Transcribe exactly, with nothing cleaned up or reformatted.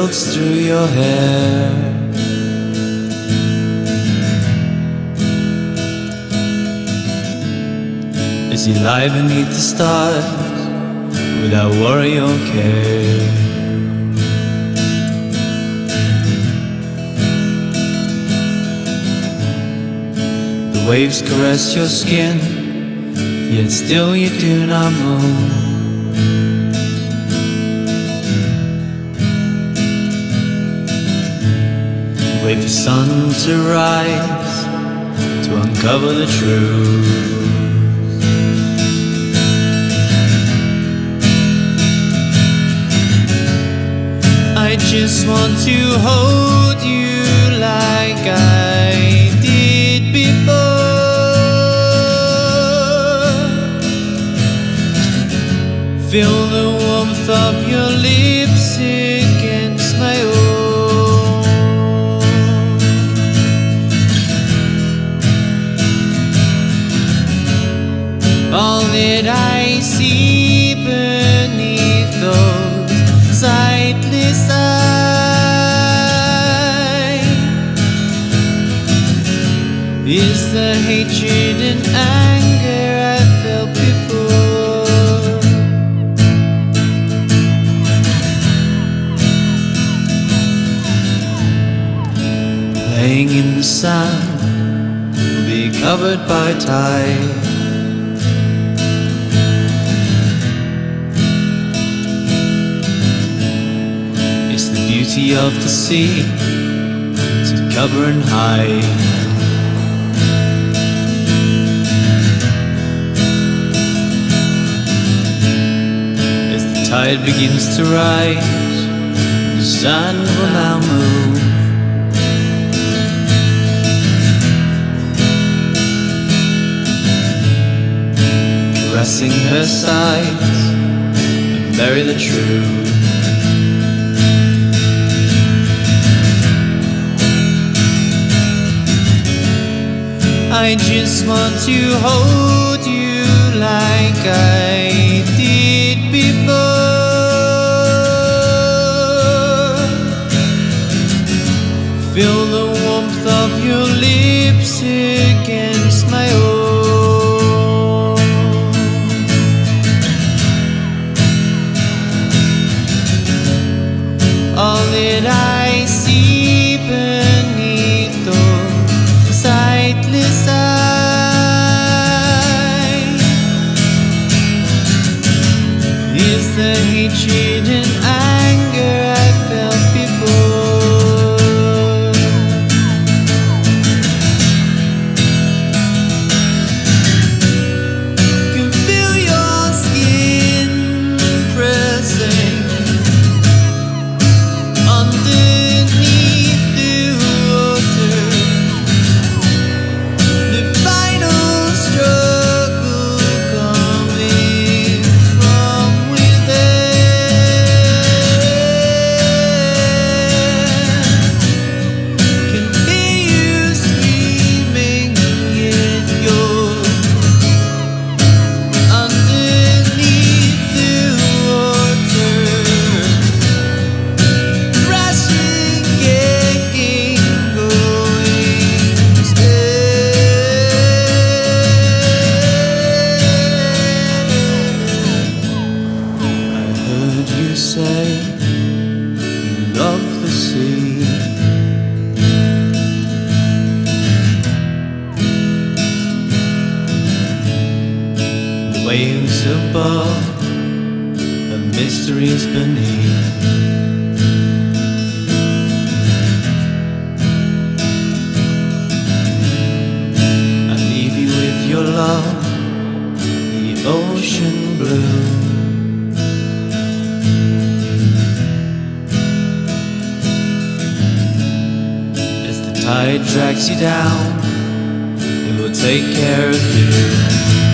filters through your hair. As you lie beneath the stars without worry or care. The waves caress your skin, yet still you do not move. Wait for sun to rise to uncover the truth. I just want to hold you like I did before. Feel the warmth of your lips against my own. All that I see beneath those sightless eyes is the hatred and anger I felt before. Playing in the sand will be covered by tide. It's the beauty of the sea to cover and hide. Tide begins to rise, the sun will now move. Caressing her sides and bury the truth. I just want to hold you like I did before. Feel the warmth of your lips against my own. All that I see beneath those sightless eyes is the hatred and anger I felt before. Say you love the sea. The waves above, the mysteries beneath. I leave you with your love, the ocean blue. Tide drags you down, it will take care of you.